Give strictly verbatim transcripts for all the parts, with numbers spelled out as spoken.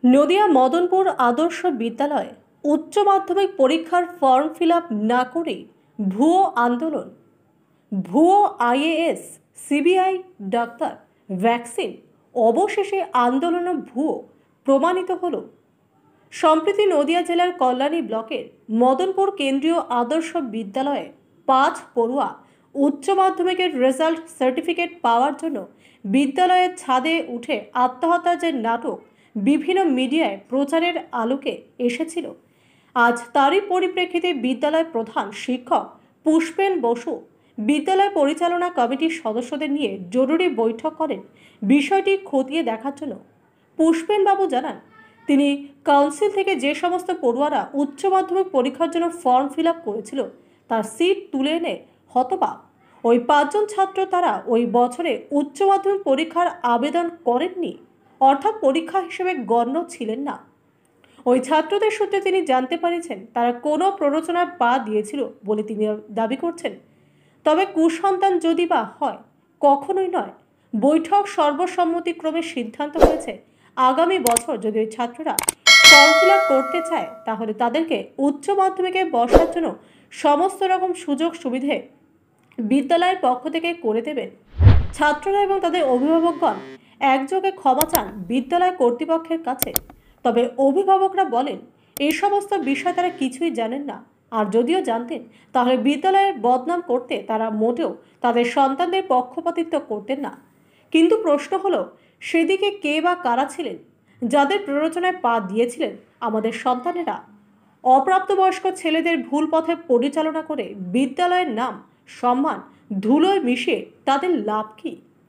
নদিয়া মদনপুর আদর্শ বিদ্যালয়ে উচ্চ মাধ্যমিক পরীক্ষার ফর্ম ফিল আপ না করেই ভুয়ো আন্দোলন। ভুয়ো আইএএস, সিবিআই, ডাক্তার, ভ্যাকসিন, অবশেষে আন্দোলন ভুয়ো প্রমাণিত হলো। সম্প্রতি নদিয়া জেলার কল্যাণী ব্লকের মদনপুর কেন্দ্রীয় আদর্শ বিদ্যালয়ে পাঁচ পড়ুয়া উচ্চ মাধ্যমিকের রেজাল্ট সার্টিফিকেট পাওয়ার জন্য বিদ্যালয়ের ছাদে উঠে আত্মহত্যার যে নাটক বিভিন্ন মিডিয়ায় প্রচারের আলোকে এসেছিল, আজ তারই পরিপ্রেক্ষিতে বিদ্যালয় প্রধান শিক্ষক পুষ্পেন বসু বিদ্যালয় পরিচালনা কমিটির সদস্যদের নিয়ে জরুরি বৈঠক করেন বিষয়টি খতিয়ে দেখার জন্য। পুষ্পেনবাবু জানান, তিনি কাউন্সিল থেকে যে সমস্ত পড়ুয়ারা উচ্চ মাধ্যমিক পরীক্ষার জন্য ফর্ম ফিল আপ করেছিল তার সিট তুলে এনে হতবাক। ওই পাঁচজন ছাত্র তারা ওই বছরে উচ্চ মাধ্যমিক পরীক্ষার আবেদন করেননি, অর্থাৎ পরীক্ষা হিসেবে গণ্য ছিলেন না। ওই ছাত্রদের সূত্রে তিনি জানতে পেরেছেন তারা কোনো প্ররোচনার পা দিয়েছিল বলে তিনি দাবি করছেন। তবে কুসন্তান যদি বা হয়, কখনোই নয়। বৈঠক সর্বসম্মতিক্রমে সিদ্ধান্ত হয়েছে আগামী বছর যদি ওই ছাত্ররা ফর্ম ফিল আপ করতে চায় তাহলে তাদেরকে উচ্চ মাধ্যমিকে বসার জন্য সমস্ত রকম সুযোগ সুবিধে বিদ্যালয়ের পক্ষ থেকে করে দেবেন। ছাত্ররা এবং তাদের অভিভাবকগণ একযোগে ক্ষমা চান বিদ্যালয় কর্তৃপক্ষের কাছে। তবে অভিভাবকরা বলেন এই সমস্ত বিষয় তারা কিছুই জানেন না, আর যদিও জানতেন তাহলে বিদ্যালয়ের বদনাম করতে তারা মোটেও তাদের সন্তানদের পক্ষপাতিত্ব করতেন না। কিন্তু প্রশ্ন হলো, সেদিকে কে বা কারা ছিলেন যাদের প্ররোচনায় পা দিয়েছিলেন আমাদের সন্তানেরা? অপ্রাপ্তবয়স্ক ছেলেদের ভুল পথে পরিচালনা করে বিদ্যালয়ের নাম সম্মান ধুলোয় মিশিয়ে তাদের লাভ কি?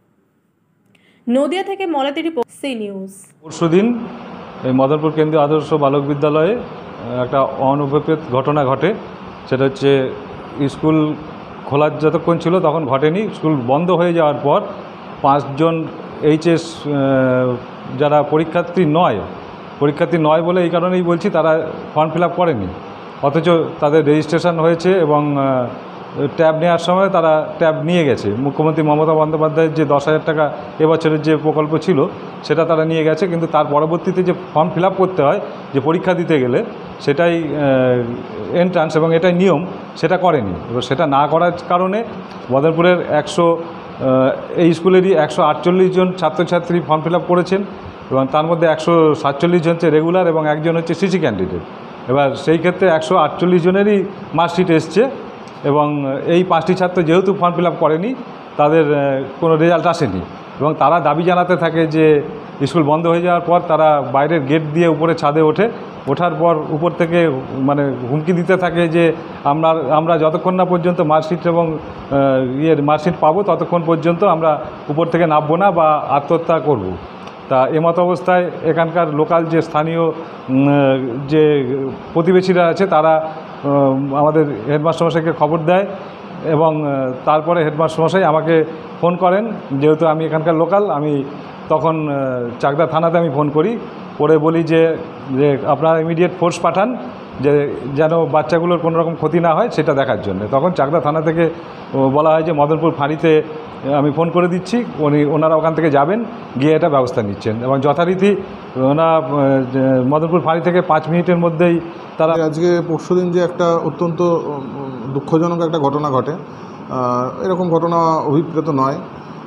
নদিয়া থেকে মলাতেরি সি নিউজ। পরশুদিন এই মদনপুর কেন্দ্রীয় আদর্শ বালক বিদ্যালয়ে একটা অনভিপ্রেত ঘটনা ঘটে। সেটা হচ্ছে স্কুল খোলার যতক্ষণ ছিল তখন ঘটেনি, স্কুল বন্ধ হয়ে যাওয়ার পর পাঁচজন এইচএস যারা পরীক্ষার্থী নয় পরীক্ষার্থী নয় বলে এই কারণেই বলছি, তারা ফর্ম ফিল আপ করেনি, অথচ তাদের রেজিস্ট্রেশন হয়েছে এবং ট্যাব নেওয়ার সময় তারা ট্যাব নিয়ে গেছে। মুখ্যমন্ত্রী মমতা বন্দ্যোপাধ্যায়ের যে দশ হাজার টাকা এবছরের যে প্রকল্প ছিল সেটা তারা নিয়ে গেছে, কিন্তু তার পরবর্তীতে যে ফর্ম ফিল আপ করতে হয় যে পরীক্ষা দিতে গেলে সেটাই এন্ট্রান্স এবং এটাই নিয়ম, সেটা করেনি। এবার সেটা না করার কারণে মদনপুরের একশো এই স্কুলেরই একশো আটচল্লিশ জন ছাত্রছাত্রী ফর্ম ফিল আপ করেছেন এবং তার মধ্যে একশো সাতচল্লিশ জন হচ্ছে রেগুলার এবং একজন হচ্ছে সিসি ক্যান্ডিডেট। এবার সেই ক্ষেত্রে একশো আটচল্লিশ জনেরই মার্কশিট এসছে এবং এই পাঁচটি ছাত্র যেহেতু ফর্ম ফিল আপ করেনি তাদের কোনো রেজাল্ট আসেনি এবং তারা দাবি জানাতে থাকে যে স্কুল বন্ধ হয়ে যাওয়ার পর তারা বাইরের গেট দিয়ে উপরে ছাদে ওঠে, ওঠার পর উপর থেকে মানে হুমকি দিতে থাকে যে আমরা আমরা যতক্ষণ না পর্যন্ত মার্কশিট এবং ইয়ের মার্কশিট পাবো ততক্ষণ পর্যন্ত আমরা উপর থেকে নামবো না বা আত্মহত্যা করব। তা এমত অবস্থায় এখানকার লোকাল যে স্থানীয় যে প্রতিবেশীরা আছে তারা আমাদের হেডমাস্টার মশাইকে খবর দেয় এবং তারপরে হেডমাস্টার মশাই আমাকে ফোন করেন। যেহেতু আমি এখানকার লোকাল, আমি তখন চাকদা থানাতে আমি ফোন করি, করে বলি যে যে আপনারা ইমিডিয়েট ফোর্স পাঠান যে যেন বাচ্চাগুলোর কোনো রকম ক্ষতি না হয় সেটা দেখার জন্য। তখন চাকদা থানা থেকে বলা হয় যে মদনপুর ফাঁড়িতে আমি ফোন করে দিচ্ছি, উনি ওনারা ওখান থেকে যাবেন, গিয়ে এটা ব্যবস্থা নিচ্ছেন এবং যথারীতি ওনারা মদনপুর ফাঁড়ি থেকে পাঁচ মিনিটের মধ্যেই তারা। আজকে পরশুদিন যে একটা অত্যন্ত দুঃখজনক একটা ঘটনা ঘটে, এরকম ঘটনা অভিপ্রেত নয়।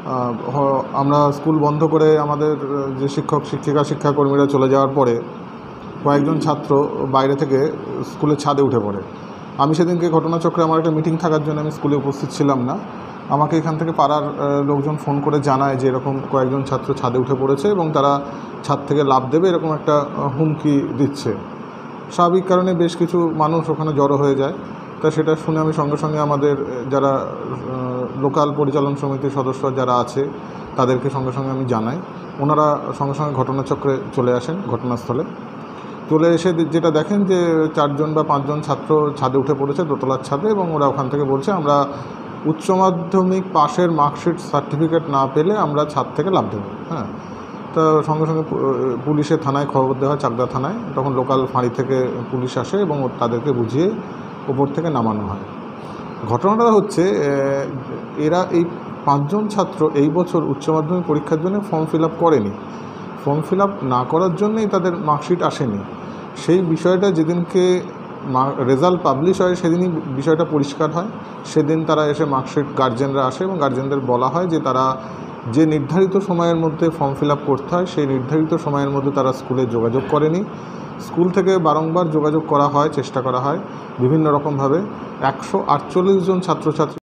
আমরা স্কুল বন্ধ করে আমাদের যে শিক্ষক শিক্ষিকা শিক্ষাকর্মীরা চলে যাওয়ার পরে কয়েকজন ছাত্র বাইরে থেকে স্কুলের ছাদে উঠে পড়ে। আমি সেদিনকে ঘটনাচক্রে আমার একটা মিটিং থাকার জন্য আমি স্কুলে উপস্থিত ছিলাম না। আমাকে এখান থেকে পাড়ার লোকজন ফোন করে জানায় যে এরকম কয়েকজন ছাত্র ছাদে উঠে পড়েছে এবং তারা ছাদ থেকে লাফ দেবে এরকম একটা হুমকি দিচ্ছে। স্বাভাবিক কারণে বেশ কিছু মানুষ ওখানে জড়ো হয়ে যায়। তা সেটা শুনে আমি সঙ্গে সঙ্গে আমাদের যারা লোকাল পরিচালন সমিতির সদস্য যারা আছে তাদেরকে সঙ্গে সঙ্গে আমি জানাই। ওনারা সঙ্গে সঙ্গে ঘটনাচক্রে চলে আসেন ঘটনাস্থলে। চলে এসে যেটা দেখেন যে চারজন বা পাঁচজন ছাত্র ছাদে উঠে পড়েছে, দোতলার ছাদে, এবং ওরা ওখান থেকে বলছে আমরা উচ্চ মাধ্যমিক পাশের মার্কশিট সার্টিফিকেট না পেলে আমরা ছাদ থেকে লাফ দেবো। হ্যাঁ, তো সঙ্গে সঙ্গে পুলিশের থানায় খবর দেওয়া হয়, চাকদা থানায়। তখন লোকাল ফাঁড়ি থেকে পুলিশ আসে এবং তাদেরকে বুঝিয়ে ওপর থেকে নামানো হয়। ঘটনাটা হচ্ছে এরা এই পাঁচজন ছাত্র এই বছর উচ্চ মাধ্যমিক পরীক্ষার জন্য ফর্ম ফিল আপ করেনি। ফর্ম ফিল আপ না করার জন্যই তাদের মার্কশিট আসেনি। সেই বিষয়টা যেদিনকে রেজাল্ট পাবলিশ হয় সেদিনই বিষয়টা পরিষ্কার হয়। সেদিন তারা এসে মার্কশিট গার্জেনরা আসে এবং গার্জেনদের বলা হয় যে তারা যে নির্ধারিত সময়ের মধ্যে ফর্ম ফিল আপ করতে হয় সেই নির্ধারিত সময়ের মধ্যে তারা স্কুলে যোগাযোগ করেনি। স্কুল থেকে বারংবার যোগাযোগ করা হয়, চেষ্টা করা হয় বিভিন্ন রকমভাবে। একশো আটচল্লিশ জন ছাত্রছাত্রী